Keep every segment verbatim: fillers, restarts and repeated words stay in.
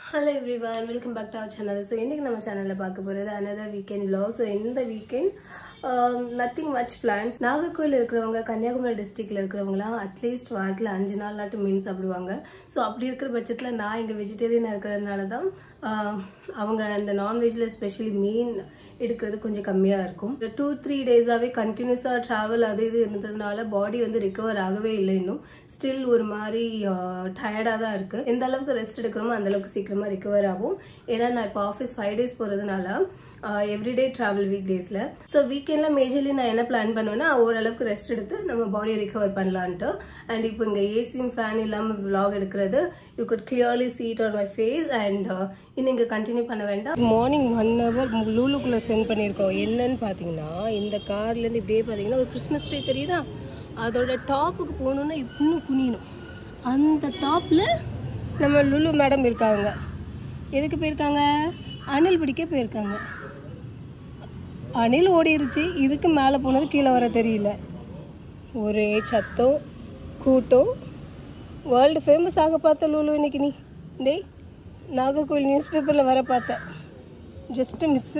Hello everyone, welcome back to our channel. So in our channel another weekend vlog. So in the weekend um, nothing much plans. Nagarkoil irukravanga Kanyakumari district la irukravanga at least vaarathila five naal nattu mean saapiduvanga. So appadi irukra budgetla na inga vegetarian irukradanaala dhaan avanga and the non veg la especially mean எடுக்கிறது கொஞ்சம் கம்மியா இருக்கும். two three days ஆவே கண்டினியூஸா travel அது இது இருந்ததனால பாடி வந்து ரிகவர் ஆகவே இல்லை இன்னும். ஸ்டில் ஒரு மாதிரி டயர்டா தான் இருக்கு. எந்த அளவுக்கு ரெஸ்ட் எடுக்கறோமோ அந்த அளவுக்கு சீக்கிரமா ரிகவர் ஆகும். ஏன்னா நான் இப்ப ஆபீஸ் five days போறதுனால எவ்ரிடே டிராவல் வீக் டேஸ்ல. சோ வீக்கெண்ட்ல மேஜர்லி நான் என்ன பிளான் பண்ணுவேன்னா ஓரளவுக்கு ரெஸ்ட் எடுத்து நம்ம பாடி ரிகவர் பண்ணலாம்னு. அண்ட் இப்போ இங்க ஏசியும் ஃபேன் இல்லாம vlog எடுக்கிறது you could clearly see it on my face and இன்னைக்கு கண்டினியூ பண்ண வேண்டாம். மார்னிங் one hour லூலுக்குள்ள சென்ட் பண்ணிருக்கோம். என்னன்னு பாத்தீங்கன்னா இந்த கார்ல இருந்து இப்படியே பாத்தீங்கன்னா ஒரு கிறிஸ்மஸ் ட்ரீ தெரியுதா, அதோட டாப்புக்கு போகணும்னா இன்னும் குனியணும். அந்த டாப்ல நம்ம லுலு மேடம் இருக்காங்க. எதுக்கு போயிருக்காங்க? அணில் பிடிக்க போயிருக்காங்க. அணில் ஓடிருச்சு. இதுக்கு மேலே போனது கீழே வர தெரியல. ஒரே சத்தம் கூட்டம். வேர்ல்டு ஃபேமஸ் ஆக பார்த்த லுலு இன்னைக்கு நீ டேய் நாகர்கோவில் நியூஸ் பேப்பரில் வர பார்த்தேன். Just miss.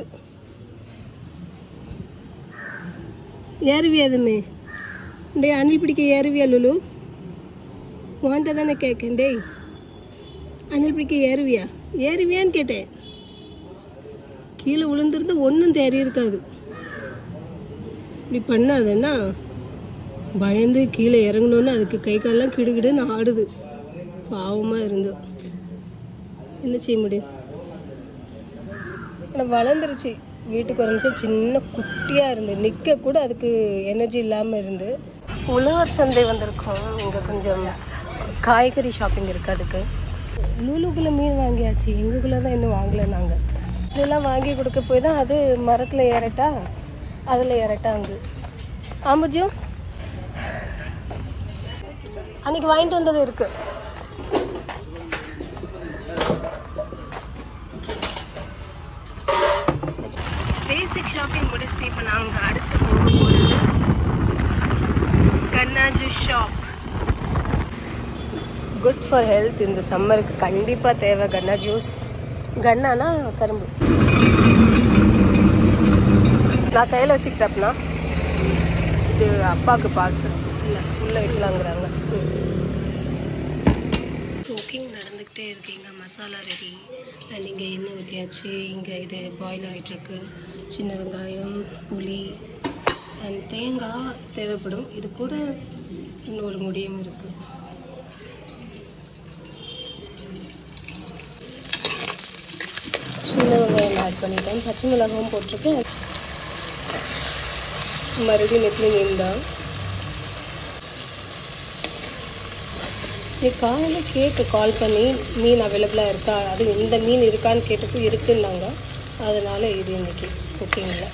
ஏறுவியா அதுமே? டே அணில் பிடிக்க ஏறுவியா லுலு? வாண்ட தானே கேட்கேன். டேய் அணில் பிடிக்க ஏறுவியா? ஏறுவியான்னு கேட்டேன். கீழே விழுந்துருந்து ஒன்றும் தேறி இருக்காது. இப்படி பண்ணாதுன்னா பயந்து கீழே இறங்கணுன்னு அதுக்கு கை காலெல்லாம் கிடுகிடுன்னு ஆடுது. பாவமாக இருந்து என்ன செய்ய முடியும்? ஆனால் வளர்ந்துருச்சு. வீட்டுக்கு ஒரு நிமிஷம் சின்ன குட்டியாக இருந்து நிற்க கூட அதுக்கு எனர்ஜி இல்லாமல் இருந்து. உழவர் சந்தை வந்திருக்கோம். இங்கே கொஞ்சம் காய்கறி ஷாப்பிங் இருக்குது. அதுக்கு லூலுக்குள்ளே மீன் வாங்கியாச்சு. எங்களுக்குள்ளே தான் இன்னும் வாங்கலை. நாங்கள் இதெல்லாம் வாங்கி கொடுக்க போய் தான் அது மரத்தில் ஏறட்டா அதில் ஏறட்டா வந்து ஆம்புஜும் அன்னைக்கு வாங்கிட்டு வந்தது இருக்கு. பேசிக் ஷாப்பிங் முடிச்சுட்டு இப்போ நாங்கள் அடுத்து போக போகிறது கன்னா juice shop. Good for health. இந்த சம்மருக்கு கண்டிப்பாக தேவை கன்னா ஜூஸ். கன்னானா கரும்பு. நான் கையில் வச்சுக்கிட்டப்பனா இது அப்பாவுக்கு பார்சல் இல்லை உள்ளே வைக்கலாங்கிறாங்க. குக்கிங் நடந்துக்கிட்டே இருக்கீங்க. மசாலா ரெடி அண்ட் இங்கே எண்ணெய் ஊற்றியாச்சு. இங்கே இது பாயில் ஆகிட்டுருக்கு. சின்ன வெங்காயம், புளி அண்ட் தேங்காய் தேவைப்படும். இது கூட இன்னொரு முடியும் இருக்குது. சின்ன வெங்காயம் ஆட் பண்ணிட்டேன். பச்சை மிளகாவும் போட்டிருக்கேன். மறுபடியும் நெத்திலி மீன் தான். நீ காலையில் கேட்டு கால் பண்ணி மீன் அவைலபிளாக இருக்கா, அது இந்த மீன் இருக்கான்னு கேட்டப்போ இருக்குன்னாங்க. அதனால் இது இன்றைக்கி குக்கிங்கில்.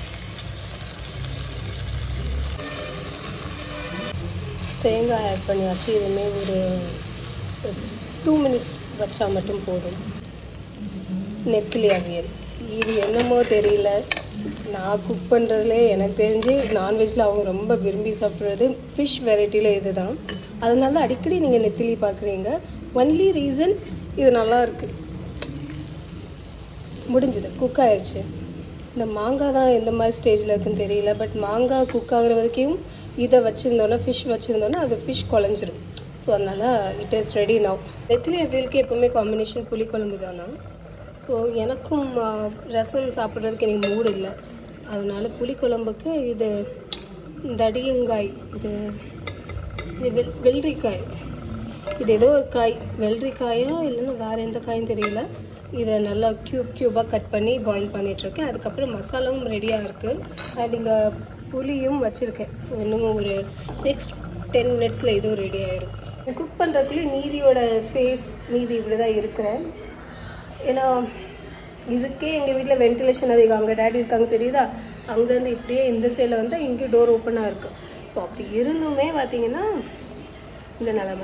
தேங்காய் ஆட் பண்ணியாச்சு. இதுவுமே ஒரு டூ மினிட்ஸ் வச்சா மட்டும் போதும். நெத்திலி அவியல் இது என்னமோ தெரியல. நான் குக் பண்ணுறதுலே எனக்கு தெரிஞ்சு நான்வெஜ்ஜில் அவங்க ரொம்ப விரும்பி சாப்பிட்றது ஃபிஷ் வெரைட்டியில் இது தான். அதனால தான் அடிக்கடி நீங்கள் நெத்திலி பார்க்குறீங்க. ஒன்லி ரீசன் இது நல்லா இருக்குது. முடிஞ்சது, குக் ஆயிடுச்சு. இந்த மாங்காய் தான் எந்த மாதிரி ஸ்டேஜில் இருக்குதுன்னு தெரியல. பட் மாங்காய் குக் ஆகிற வரைக்கும் இதை வச்சுருந்தோன்னா ஃபிஷ் வச்சுருந்தோன்னா அது ஃபிஷ் குழஞ்சிரும். ஸோ அதனால் இட் இஸ் ரெடி நவ். நெத்திலி அவியலுக்கு எப்போவுமே காம்பினேஷன் புளிக்குழம்பு தானா. ஸோ எனக்கும் ரசம் சாப்பிட்றதுக்கு எனக்கு மூடு இல்லை. அதனால் புளிக்குழம்புக்கு இது தடியங்காய், இது இது வெள் வெள்ளரிக்காய் இது ஏதோ ஒரு காய், வெள்ளரிக்காயோ இல்லைன்னா வேறு எந்த காயும் தெரியல. இதை நல்லா க்யூப் க்யூபாக கட் பண்ணி பாயில் பண்ணிகிட்ருக்கேன். அதுக்கப்புறம் மசாலாவும் ரெடியாக இருக்குது. அண்ட் இங்கே புளியும் வச்சுருக்கேன். ஸோ இன்னும் ஒரு நெக்ஸ்ட் டென் மினிட்ஸில் இதுவும் ரெடி ஆகிடும். குக் பண்ணுறதுக்குள்ளே நீதியோட ஃபேஸ் நீதி இப்படி தான் இருக்கிறேன். ஏன்னா இதுக்கே எங்கள் வீட்டில் வென்டிலேஷன் அதிகம். அங்கே டேடி இருக்காங்க தெரியுதா, அங்கேருந்து இப்படியே இந்த சைடில் வந்து இங்கேயும் டோர் ஓப்பனாக இருக்குது. ஸோ அப்படி இருந்துமே பார்த்தீங்கன்னா இந்த நிலமை.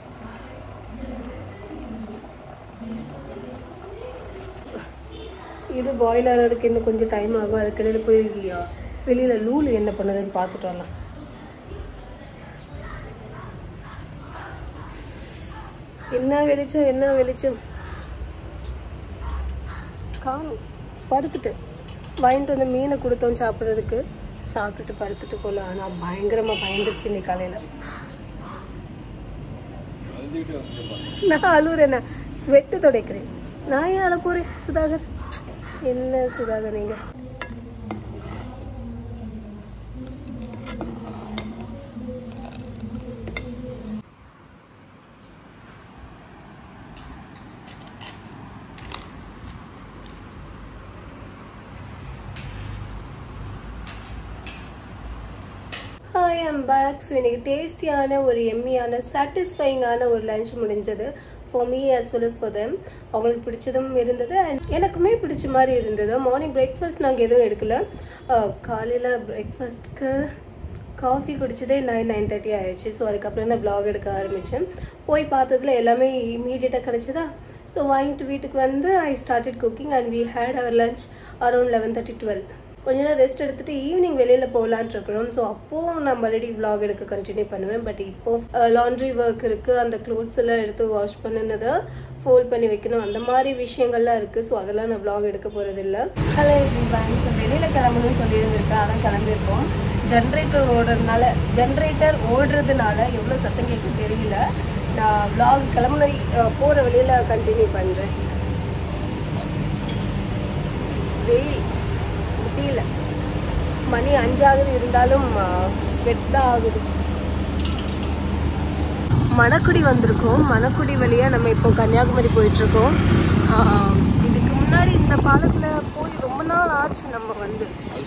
இது பாயில் ஆகிறதுக்கு இன்னும் கொஞ்சம் டைம் ஆகும். அதுக்கிடையில் போய் வெளியில் லூலு என்ன பண்ணுதுன்னு பார்த்துட்டு வரலாம். என்ன வெளிச்சம், என்ன வெளிச்சம். காணும் படுத்துட்டு வாங்கிட்டு வந்து மீனை கொடுத்தோம் சாப்பிட்றதுக்கு. சாப்பிட்டுட்டு படுத்துட்டு போல. ஆனால் பயங்கரமாக பயந்துருச்சு இன்னைக்கு காலையில். நான் அழுகுறேன், ஸ்வெட்டு துடைக்கிறேன். நான் ஏன் அழ போகிறேன் சுதாகர்? என்ன சுதாகர் நீங்கள்? Hi, I'm back. So இன்னைக்கு டேஸ்டியான ஒரு எம்மியான சாட்டிஸ்ஃபைங்கான ஒரு லஞ்ச் முடிஞ்சது for me as well as for them. அவங்களுக்கு பிடிச்சதும் இருந்தது அண்ட் எனக்குமே பிடிச்ச மாதிரி இருந்தது. மார்னிங் பிரேக்ஃபாஸ்ட் நாங்கள் எதுவும் எடுக்கல. காலையில் பிரேக்ஃபாஸ்ட்க்கு காஃபி குடிச்சதே நைன் நைன் தேர்ட்டி ஆயிடுச்சு. ஸோ அதுக்கப்புறம் தான் வ்ளாக் எடுக்க ஆரம்பித்தேன். போய் பார்த்ததுல எல்லாமே இமீடியட்டாக கிடச்சிதா. ஸோ வாங்கிட்டு வீட்டுக்கு வந்து I started cooking and we had our lunch around eleven thirty twelve. கொஞ்ச நேரம் ரெஸ்ட் எடுத்துகிட்டு ஈவினிங் வெளியில் போகலான்ட்டு இருக்கிறோம். ஸோ அப்போது நான் மறுபடியும் விளாக் எடுக்க கண்டினியூ பண்ணுவேன். பட் இப்போது லாண்ட்ரி ஒர்க் இருக்குது. அந்த க்ளோத்ஸ் எல்லாம் எடுத்து வாஷ் பண்ணினதை ஃபோல்ட் பண்ணி வைக்கணும். அந்த மாதிரி விஷயங்கள்லாம் இருக்குது. ஸோ அதெல்லாம் நான் விளாக் எடுக்க போகிறது இல்லை. Hello everyone. ஸோ வெளியில் கிளம்பணும்னு சொல்லியிருந்திருக்கேன். ஆனால் கிளம்பியிருக்கோம். ஜென்ரேட்டர் ஓடுறதுனால ஜென்ரேட்டர் ஓடுறதுனால எவ்வளோ சத்தம் கேட்கும் தெரியல. நான் விளாக் கிளம்புன போகிற வழியில் கண்டினியூ பண்ணுறேன். வெயில் முடியல. மணி அஞ்சாகுது இருந்தாலும் ஸ்வெட் தான் ஆகுது. மணக்குடி வந்திருக்கோம். மணக்குடி வழியாக நம்ம இப்போ கன்னியாகுமரி போயிட்டுருக்கோம். இதுக்கு முன்னாடி இந்த பாலத்தில் போய் ரொம்ப நாள் ஆச்சு. நம்ம வந்து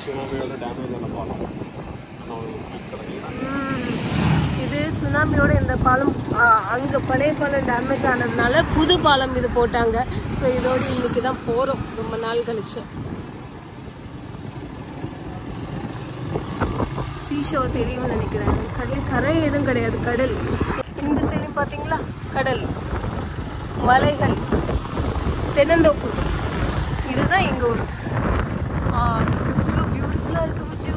இது சுனாமியோட இந்த பாலம் அங்கே பழைய பாலம் டேமேஜ் ஆனதுனால புது பாலம் இது போட்டாங்க. ஸோ இதோடு இன்னைக்கு தான் போகிறோம் ரொம்ப நாள் கழிச்சு. சீஷோ தெரியும்னு நினைக்கிறேன். கடல் கரை எதுவும் கிடையாது, கடல். இந்த சைடு பார்த்தீங்களா கடல், மலைகள், தென்னந்தோப்பு. இதுதான் எங்கள் ஊர். பியூட்டிஃபுல்லாக இருக்கு புஜு.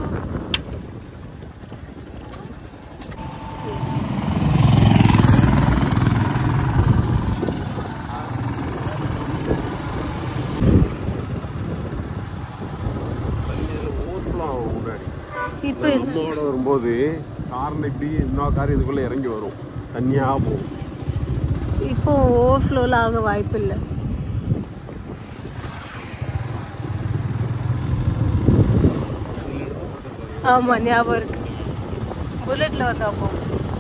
இப்போ நம்மோட வரும்போது காரில் இப்படி இன்னொரு கார் இதுக்குள்ளே இறங்கி வரும், தனியாக போகும். இப்போ ஓவர்ஃப்ளோவில் ஆக வாய்ப்பு இல்லை. ஆமாம் ஞாபகம் இருக்கு. புல்லட்டில் வந்தா போகும்.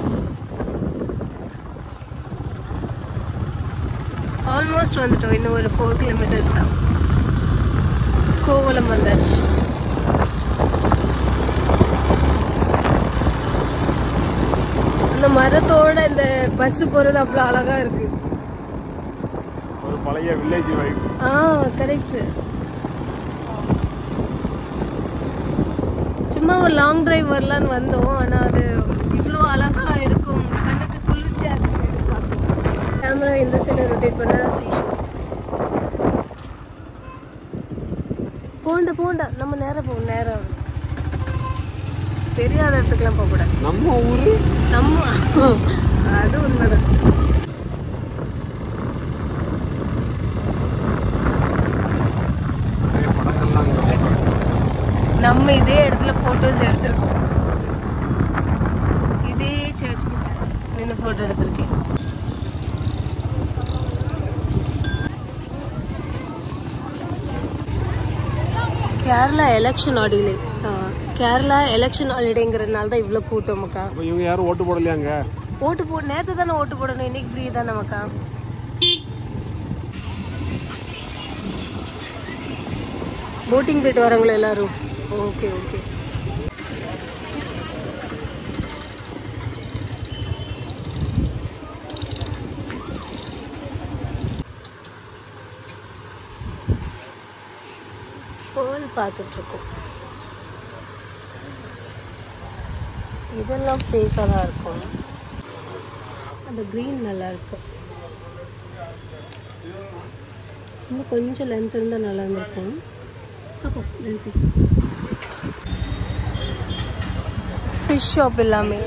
ஆல்மோஸ்ட் வந்துட்டோம். இன்னும் ஒரு ஃபோர் கிலோமீட்டர்ஸ் தான். கோவலம் வந்தாச்சு. அந்த மரத்தோட இந்த பஸ் போறது அவ்வளோ அழகா இருக்கு. ஒரு பழைய வில்லேஜ் வைப். ஆ கரெக்ட். சும்மா ஒரு லாங் டிரைவ் வரலான்னு வந்தோம். ஆனால் அது இவ்வளோ அழகா இருக்கும், கண்ணுக்கு குளிர்ச்சியா இருக்கு. கேமரா இந்த சைடில் ரொட்டேட் பண்ண சீஷோ போண்டா போண்டா. நம்ம நேரம் போகும். நேரம் தெரியாத இடத்துக்குலாம் போகக்கூடாது. நம்ம ஊரு நம்ம அது உண்மைதான். நம்ம இதே இடத்துல போட்டோஸ் எடுத்திருக்கோம். இதே சர்ச் நின்று போட்டோ எடுத்திருக்கேன். Kerala election holiday. Kerala election ஹாலிடேங்கிறதுனால தான் இவ்வளோ கூட்டம் மக்கா. இவங்க யாரும் ஓட்டு போடலையாங்க? ஓட்டு போ நேற்று தானே ஓட்டு போடணும். இன்னைக்கு ஃப்ரீ தானே மக்கா. போட்டிங் போயிட்டு வரவங்களா எல்லாரும்? Okay okay. பேர்ல் பார்த்துட்ருக்கோம். இதெல்லாம் ஃபேக்காக தான் இருக்கும். அந்த க்ரீன் நல்லா இருக்கு. இன்னும் கொஞ்சம் லென்த் இருந்தால் நல்லா இருந்திருக்கும். ஃபிஷ் ஷாப் எல்லாமே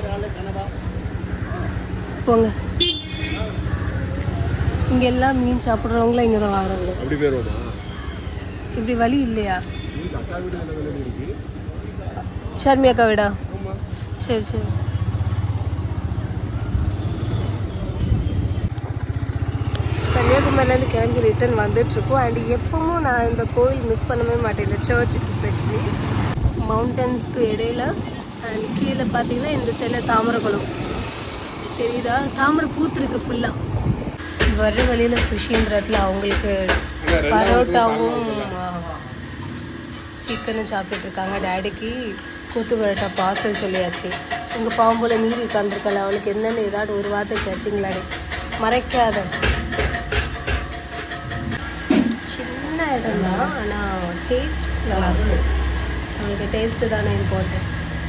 போங்க. இங்கே எல்லாம் மீன் சாப்பிட்றவங்களும் இங்கே தான் வராங்க. இப்படி வழி இல்லையா? ஷர்மி அக்கா விடா? சரி சரி. கன்னியாகுமரியிலேருந்து கிளம்பி ரிட்டர்ன் வந்துட்டுருக்கோம். அண்ட் எப்பவும் நான் இந்த கோயில் மிஸ் பண்ணவே மாட்டேன், இந்த சர்ச் எஸ்பெஷலி. மவுண்டன்ஸ்க்கு இடையில அண்ட் கீழே பார்த்தீங்கன்னா இந்த சைடில் தாமரைக்குளம் தெரியுதா? தாமரை பூத்துருக்கு ஃபுல்லாக. வர்ற வழியில் சுஷீந்திரத்தில் அவங்களுக்கு பரோட்டாவும் சிக்கனும் சாப்பிட்டுருக்காங்க. டேடிக்கு கூத்து பரோட்டா பார்சல் சொல்லியாச்சு. உங்கள் பாம்போல் நீர் உட்காந்துருக்கல, அவளுக்கு என்னென்னு ஏதாவது ஒரு வார்த்தை கேட்டிங்களாடி? மறைக்காத. சின்ன இடம் தான், ஆனால் டேஸ்ட் நல்லாயிருக்கும். அவங்களுக்கு டேஸ்ட்டு தானே இம்பார்ட்டன்ட்.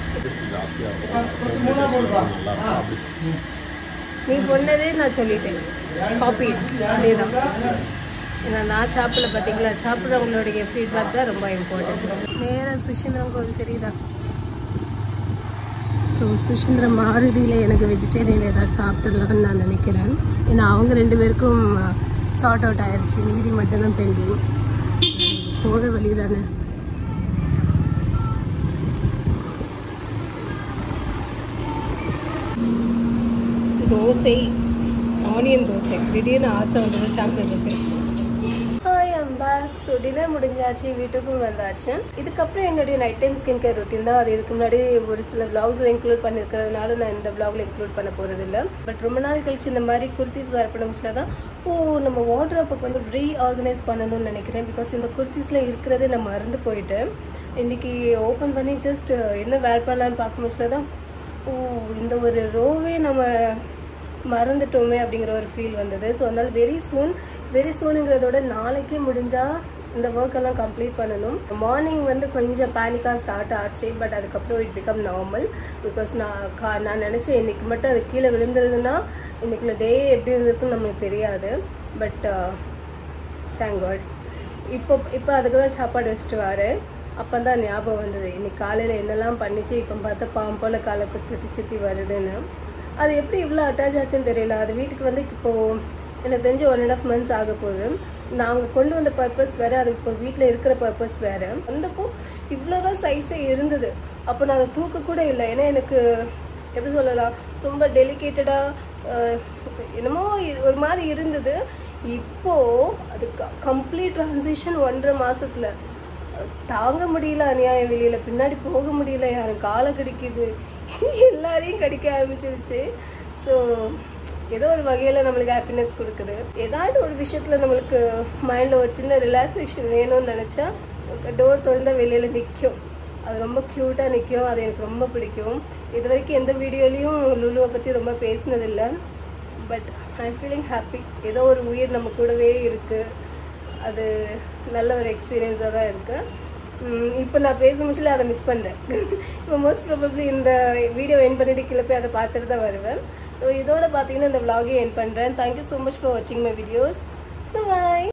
நீ சொன்னதே நான் சொல்லிட்டேன், காப்பி அதே தான். ஏன்னா நான் சாப்பிடல பார்த்தீங்களா, சாப்பிட்றவங்களுடைய ஃபீட்பேக் தான் ரொம்ப இம்பார்ட்டன்ட். நேராக சுஷீந்திரம் கோவில் தெரியுதா? ஸோ சுஷீந்திரம் மாருதியில் எனக்கு வெஜிடேரியன் ஏதாவது சாப்பிட்டுடலான்னு நான் நினைக்கிறேன். ஏன்னா அவங்க ரெண்டு பேருக்கும் சார்ட் அவுட் ஆயிடுச்சு, நீதி மட்டும்தான் பெண்டிங். போகிற வழி தானே. தோசை, ஆனியன் தோசை, திடீர்னு ஆசை வந்தது சாப்பிட்றதுக்கு. Hi, I'm back. So dinner முடிஞ்சாச்சு, வீட்டுக்கும் வந்தாச்சு. இதுக்கப்புறம் என்னுடைய night time skin care routine தான். அது இதுக்கு முன்னாடி ஒரு சில விளாக்ஸில் இன்க்ளூட் பண்ணியிருக்கிறதுனால நான் இந்த விளாகில் இன்க்ளூட் பண்ண போகிறது இல்லை. பட் ரொம்ப நாள் கழிச்சு இந்த மாதிரி குர்த்திஸ் வேர் பண்ண தான் ஓ நம்ம வார்ட்ரோப்பை கொஞ்சம் ரீஆர்கனைஸ் பண்ணணும்னு நினைக்கிறேன். பிகாஸ் இந்த குர்த்திஸில் இருக்கிறதே நான் மறந்து போயிட்டு இன்றைக்கி ஓப்பன் பண்ணி ஜஸ்ட் என்ன வேர் பண்ணலான்னு பார்க்க முடியல தான் ஓ இந்த ஒரு ரோவே நம்ம மறந்துட்டோமே அப்படிங்கிற ஒரு ஃபீல் வந்தது. ஸோ அதனால் வெரி சூன் வெரி சூனுங்கிறதோட நாளைக்கே முடிஞ்சால் இந்த ஒர்க்கெல்லாம் கம்ப்ளீட் பண்ணணும். மார்னிங் வந்து கொஞ்சம் பேனிக்காக ஸ்டார்ட் ஆச்சு, பட் அதுக்கப்புறம் இட் பிகம் நார்மல். பிகாஸ் நான் கா நான் நினச்சேன் இன்றைக்கி மட்டும் அது கீழே விழுந்துருதுன்னா இன்றைக்குள்ள டே எப்படி இருந்திருக்குன்னு நம்மளுக்கு தெரியாது. பட் தேங்க் காட் இப்போ இப்போ அதுக்கு தான் சாப்பாடு வச்சுட்டு வரேன். அப்போ தான் ஞாபகம் வந்தது இன்றைக்கி காலையில் என்னெல்லாம் பண்ணிச்சு. இப்போ பார்த்தா பாம்பு போல் காலை சுற்றி சுற்றி வருதுன்னு. அது எப்படி இவ்வளோ அட்டாச் ஆச்சுன்னு தெரியல. அது வீட்டுக்கு வந்து இப்போது எனக்கு தெரிஞ்சு ஒன் அண்ட் ஆஃப் மந்த்ஸ் ஆக போகுது. நாங்கள் கொண்டு வந்த பர்பஸ் வேறு, அது இப்போ வீட்டில் இருக்கிற பர்பஸ் வேறு. வந்தப்போ இவ்வளோதான் சைஸே இருந்தது. அப்போ நான் அதை தூக்க கூட இல்லை. ஏன்னா எனக்கு எப்படி சொல்லலாம், ரொம்ப டெலிகேட்டடாக என்னமோ ஒரு மாதிரி இருந்தது. இப்போது அது கம்ப்ளீட் ட்ரான்சிஷன் ஒன்றரை மாதத்தில் தாங்க முடியல. அநியாயம் வெளியில் பின்னாடி போக முடியல, யாரும் காலை கடிக்குது, எல்லாரையும் கடிக்க ஆரம்பிச்சிருச்சு. ஸோ ஏதோ ஒரு வகையில் நம்மளுக்கு ஹாப்பினஸ் கொடுக்குது. ஏதாவது ஒரு விஷயத்தில் நம்மளுக்கு மைண்டில் ஒரு சின்ன ரிலாக்ஸேஷன் வேணும்னு நினச்சா டோர் திறந்தால் வெளியில் நிற்கும். அது ரொம்ப க்யூட்டாக நிற்கும். அது எனக்கு ரொம்ப பிடிக்கும். இது வரைக்கும் எந்த வீடியோலையும் லுலுவை பற்றி ரொம்ப பேசினதில்லை. But I am feeling happy. ஏதோ ஒரு உயிர் நம்ம கூடவே இருக்குது. அது நல்ல ஒரு எக்ஸ்பீரியன்ஸாக தான் இருக்குது. இப்போ நான் பேச முடியல, அதை மிஸ் பண்ணுறேன். இப்போ மோஸ்ட் ப்ராபப்ளி இந்த வீடியோ என் பண்ணிட்டு கீழே போய் அதை பார்த்துட்டு தான் வருவேன். ஸோ இதோட பார்த்தீங்கன்னா இந்த விலாகை என் பண்ணுறேன். தேங்க்யூ ஸோ மச் ஃபார் வாட்சிங் மை வீடியோஸ். பாய்.